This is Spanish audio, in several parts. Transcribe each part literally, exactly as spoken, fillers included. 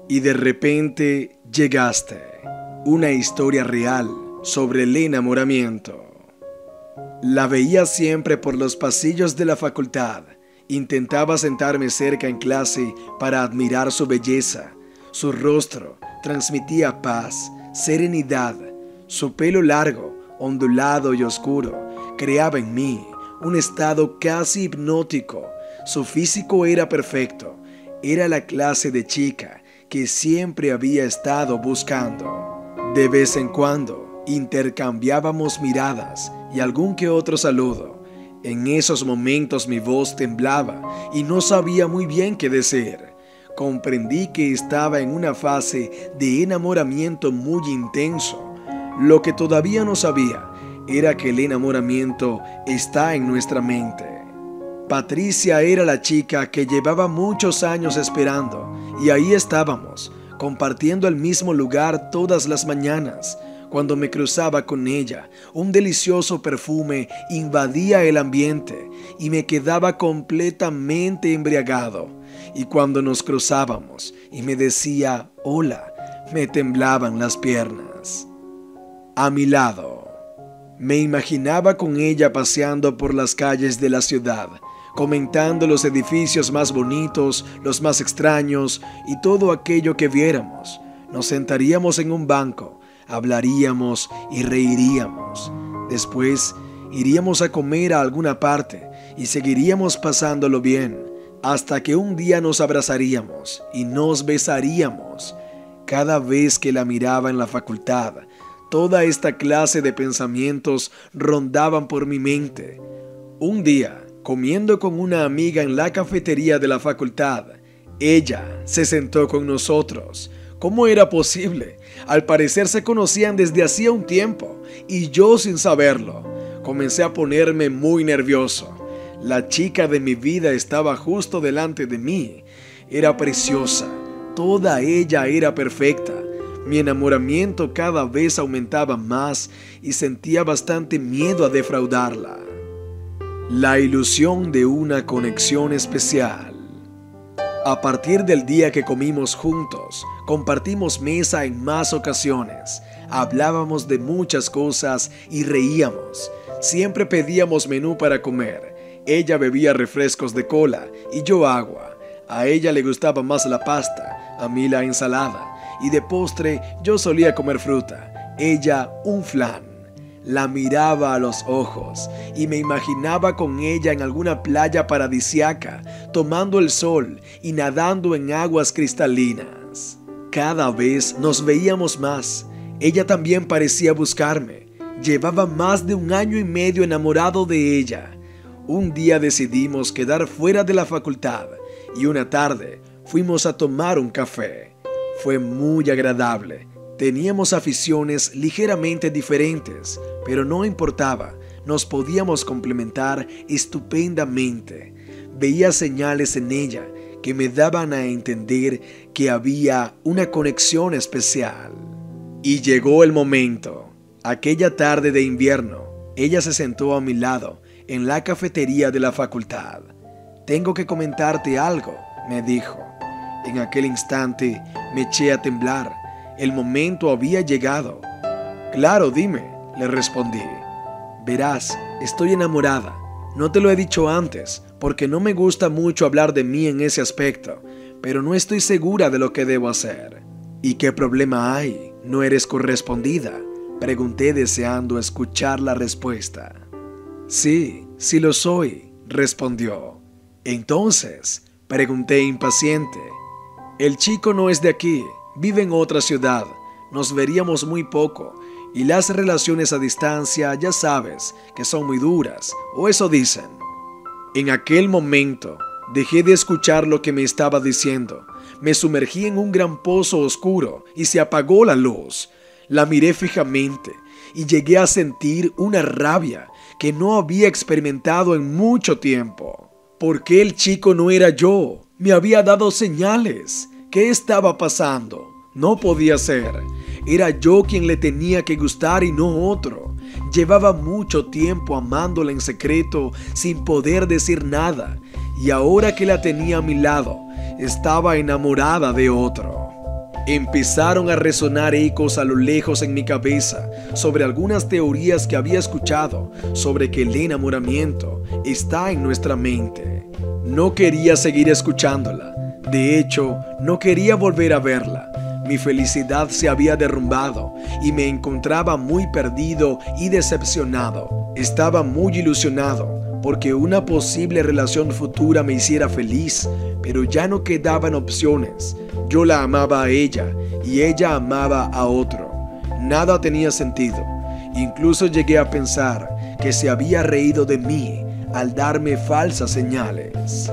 Y de repente llegaste. Una historia real sobre el enamoramiento. La veía siempre por los pasillos de la facultad. Intentaba sentarme cerca en clase para admirar su belleza. Su rostro transmitía paz, serenidad. Su pelo largo, ondulado y oscuro, creaba en mí un estado casi hipnótico. Su físico era perfecto. Era la clase de chica que siempre había estado buscando. De vez en cuando intercambiábamos miradas y algún que otro saludo. En esos momentos mi voz temblaba y no sabía muy bien qué decir. Comprendí que estaba en una fase de enamoramiento muy intenso. Lo que todavía no sabía era que el enamoramiento está en nuestra mente. Patricia era la chica que llevaba muchos años esperando, y ahí estábamos, compartiendo el mismo lugar todas las mañanas. Cuando me cruzaba con ella, un delicioso perfume invadía el ambiente y me quedaba completamente embriagado. Y cuando nos cruzábamos y me decía hola, me temblaban las piernas. A mi lado, me imaginaba con ella paseando por las calles de la ciudad, comentando los edificios más bonitos, los más extraños y todo aquello que viéramos. Nos sentaríamos en un banco, hablaríamos y reiríamos. Después iríamos a comer a alguna parte y seguiríamos pasándolo bien, hasta que un día nos abrazaríamos y nos besaríamos. Cada vez que la miraba en la facultad, toda esta clase de pensamientos rondaban por mi mente. Un día, comiendo con una amiga en la cafetería de la facultad, ella se sentó con nosotros. ¿Cómo era posible? Al parecer se conocían desde hacía un tiempo, y yo sin saberlo. Comencé a ponerme muy nervioso. La chica de mi vida estaba justo delante de mí. Era preciosa, toda ella era perfecta. Mi enamoramiento cada vez aumentaba más y sentía bastante miedo a defraudarla. La ilusión de una conexión especial. A partir del día que comimos juntos, compartimos mesa en más ocasiones, hablábamos de muchas cosas y reíamos. Siempre pedíamos menú para comer. Ella bebía refrescos de cola y yo agua. A ella le gustaba más la pasta, a mí la ensalada. Y de postre yo solía comer fruta, ella un flan. La miraba a los ojos y me imaginaba con ella en alguna playa paradisiaca, tomando el sol y nadando en aguas cristalinas. Cada vez nos veíamos más. Ella también parecía buscarme. Llevaba más de un año y medio enamorado de ella. Un día decidimos quedar fuera de la facultad y una tarde fuimos a tomar un café. Fue muy agradable. Teníamos aficiones ligeramente diferentes, pero no importaba, nos podíamos complementar estupendamente. Veía señales en ella que me daban a entender que había una conexión especial. Y llegó el momento. Aquella tarde de invierno, ella se sentó a mi lado en la cafetería de la facultad. «Tengo que comentarte algo», me dijo. En aquel instante me eché a temblar. El momento había llegado. «Claro, dime», le respondí. «Verás, estoy enamorada. No te lo he dicho antes, porque no me gusta mucho hablar de mí en ese aspecto, pero no estoy segura de lo que debo hacer». «¿Y qué problema hay? ¿No eres correspondida?», pregunté deseando escuchar la respuesta. «Sí, sí lo soy», respondió. «Entonces», pregunté impaciente. «El chico no es de aquí, vive en otra ciudad, nos veríamos muy poco, y las relaciones a distancia ya sabes que son muy duras, o eso dicen». En aquel momento dejé de escuchar lo que me estaba diciendo. Me sumergí en un gran pozo oscuro y se apagó la luz. La miré fijamente y llegué a sentir una rabia que no había experimentado en mucho tiempo. ¿Por qué el chico no era yo? Me había dado señales. ¿Qué estaba pasando? No podía ser. Era yo quien le tenía que gustar y no otro. Llevaba mucho tiempo amándola en secreto sin poder decir nada, y ahora que la tenía a mi lado, estaba enamorada de otro. Empezaron a resonar ecos a lo lejos en mi cabeza sobre algunas teorías que había escuchado sobre que el enamoramiento está en nuestra mente. No quería seguir escuchándola. De hecho, no quería volver a verla. Mi felicidad se había derrumbado y me encontraba muy perdido y decepcionado. Estaba muy ilusionado porque una posible relación futura me hiciera feliz, pero ya no quedaban opciones. Yo la amaba a ella y ella amaba a otro. Nada tenía sentido. Incluso llegué a pensar que se había reído de mí al darme falsas señales.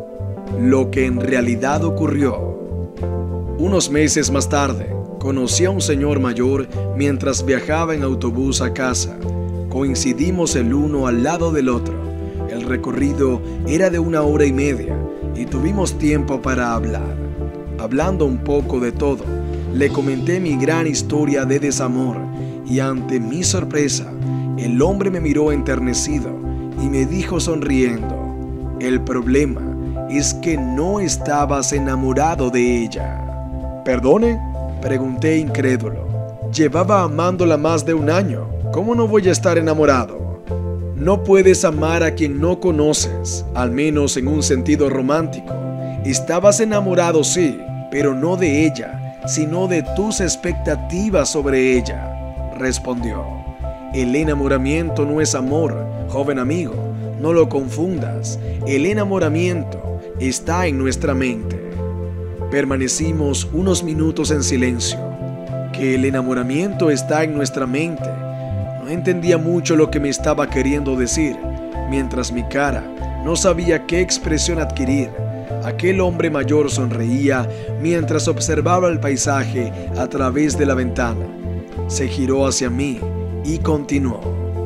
Lo que en realidad ocurrió. Unos meses más tarde, conocí a un señor mayor mientras viajaba en autobús a casa. Coincidimos el uno al lado del otro. El recorrido era de una hora y media y tuvimos tiempo para hablar. Hablando un poco de todo, le comenté mi gran historia de desamor y ante mi sorpresa, el hombre me miró enternecido y me dijo sonriendo: el problema es que no estabas enamorado de ella. ¿Perdone?, pregunté incrédulo. Llevaba amándola más de un año. ¿Cómo no voy a estar enamorado? No puedes amar a quien no conoces, al menos en un sentido romántico. Estabas enamorado, sí, pero no de ella, sino de tus expectativas sobre ella, respondió. El enamoramiento no es amor, joven amigo, no lo confundas. El enamoramiento está en nuestra mente. Permanecimos unos minutos en silencio. Que el enamoramiento está en nuestra mente. No entendía mucho lo que me estaba queriendo decir, mientras mi cara no sabía qué expresión adquirir. Aquel hombre mayor sonreía mientras observaba el paisaje a través de la ventana. Se giró hacia mí y continuó.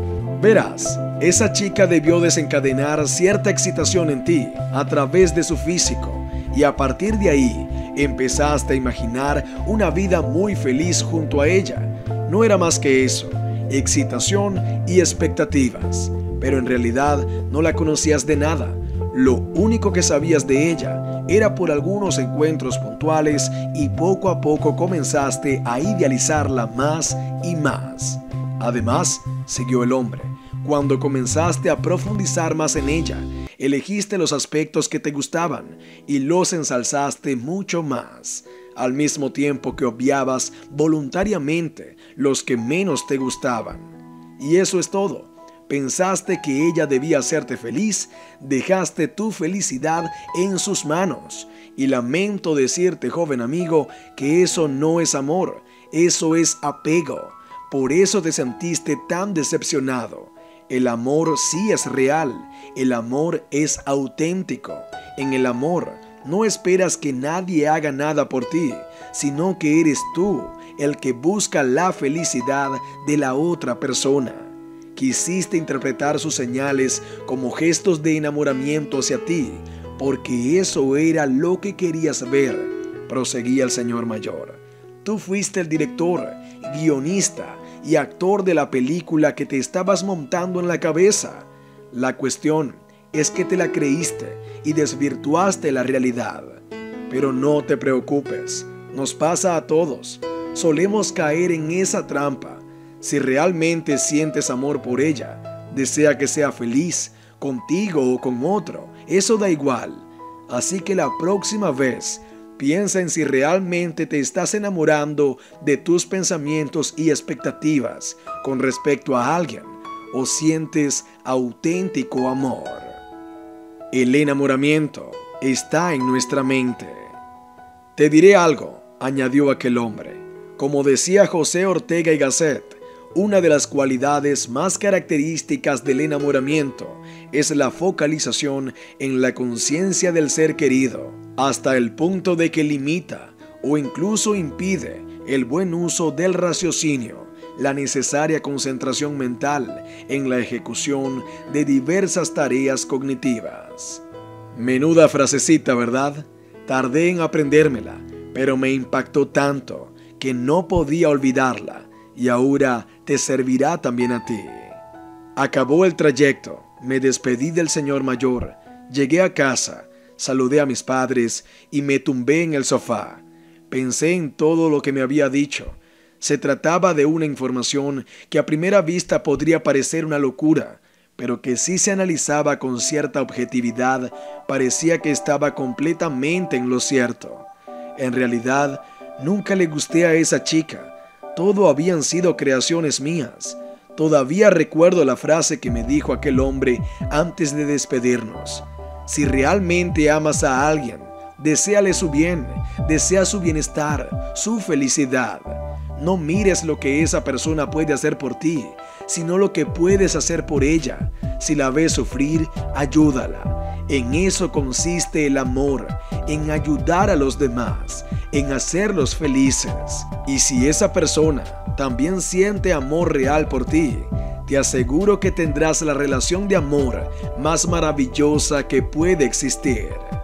Verás, esa chica debió desencadenar cierta excitación en ti a través de su físico, y a partir de ahí empezaste a imaginar una vida muy feliz junto a ella. No era más que eso, excitación y expectativas, pero en realidad no la conocías de nada. Lo único que sabías de ella era por algunos encuentros puntuales y poco a poco comenzaste a idealizarla más y más. Además, siguió el hombre, cuando comenzaste a profundizar más en ella, elegiste los aspectos que te gustaban y los ensalzaste mucho más, al mismo tiempo que obviabas voluntariamente los que menos te gustaban. Y eso es todo. Pensaste que ella debía hacerte feliz, dejaste tu felicidad en sus manos. Y lamento decirte, joven amigo, que eso no es amor, eso es apego. Por eso te sentiste tan decepcionado. El amor sí es real, el amor es auténtico. En el amor no esperas que nadie haga nada por ti, sino que eres tú el que busca la felicidad de la otra persona. Quisiste interpretar sus señales como gestos de enamoramiento hacia ti, porque eso era lo que querías ver, proseguía el señor mayor. Tú fuiste el director, guionista y actor de la película que te estabas montando en la cabeza. La cuestión es que te la creíste y desvirtuaste la realidad. Pero no te preocupes, nos pasa a todos. Solemos caer en esa trampa. Si realmente sientes amor por ella, desea que sea feliz, contigo o con otro, eso da igual. Así que la próxima vez, piensa en si realmente te estás enamorando de tus pensamientos y expectativas con respecto a alguien, o sientes auténtico amor. El enamoramiento está en nuestra mente. Te diré algo, añadió aquel hombre. Como decía José Ortega y Gasset, una de las cualidades más características del enamoramiento es la focalización en la conciencia del ser querido, hasta el punto de que limita o incluso impide el buen uso del raciocinio, la necesaria concentración mental en la ejecución de diversas tareas cognitivas. Menuda frasecita, ¿verdad? Tardé en aprendérmela, pero me impactó tanto que no podía olvidarla. Y ahora te servirá también a ti. Acabó el trayecto, me despedí del señor mayor, llegué a casa, saludé a mis padres y me tumbé en el sofá. Pensé en todo lo que me había dicho. Se trataba de una información que a primera vista podría parecer una locura, pero que si se analizaba con cierta objetividad, parecía que estaba completamente en lo cierto. En realidad, nunca le gusté a esa chica. Todo habían sido creaciones mías. Todavía recuerdo la frase que me dijo aquel hombre antes de despedirnos. Si realmente amas a alguien, deséale su bien, desea su bienestar, su felicidad. No mires lo que esa persona puede hacer por ti, sino lo que puedes hacer por ella. Si la ves sufrir, ayúdala. En eso consiste el amor, en ayudar a los demás, en hacerlos felices. Y si esa persona también siente amor real por ti, te aseguro que tendrás la relación de amor más maravillosa que puede existir.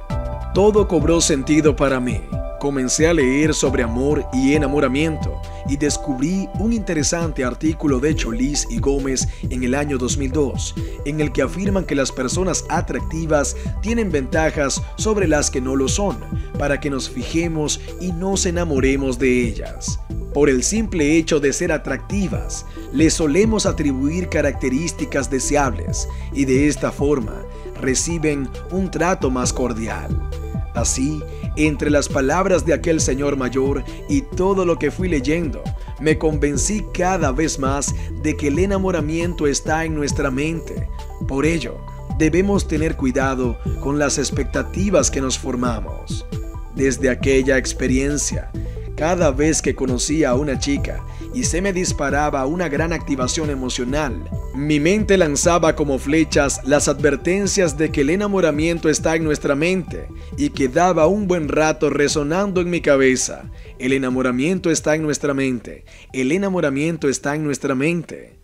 Todo cobró sentido para mí. Comencé a leer sobre amor y enamoramiento y descubrí un interesante artículo de Cholis y Gómez en el año dos mil dos, en el que afirman que las personas atractivas tienen ventajas sobre las que no lo son, para que nos fijemos y nos enamoremos de ellas. Por el simple hecho de ser atractivas, les solemos atribuir características deseables y de esta forma reciben un trato más cordial. Así, entre las palabras de aquel señor mayor y todo lo que fui leyendo, me convencí cada vez más de que el enamoramiento está en nuestra mente. Por ello, debemos tener cuidado con las expectativas que nos formamos. Desde aquella experiencia, cada vez que conocía a una chica y se me disparaba una gran activación emocional, mi mente lanzaba como flechas las advertencias de que el enamoramiento está en nuestra mente y quedaba un buen rato resonando en mi cabeza. El enamoramiento está en nuestra mente. El enamoramiento está en nuestra mente.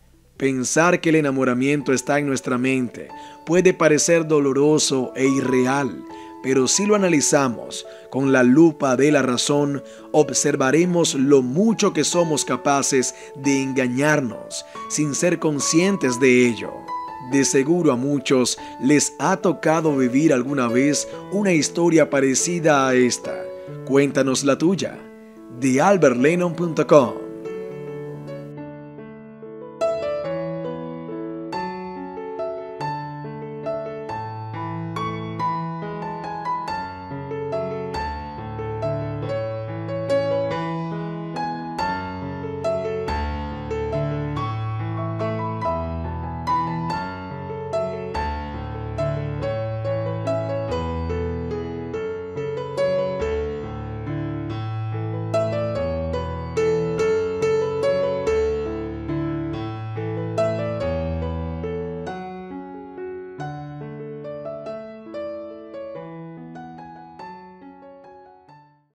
Pensar que el enamoramiento está en nuestra mente puede parecer doloroso e irreal, pero si lo analizamos con la lupa de la razón, observaremos lo mucho que somos capaces de engañarnos sin ser conscientes de ello. De seguro a muchos les ha tocado vivir alguna vez una historia parecida a esta. Cuéntanos la tuya. de albert lennon punto com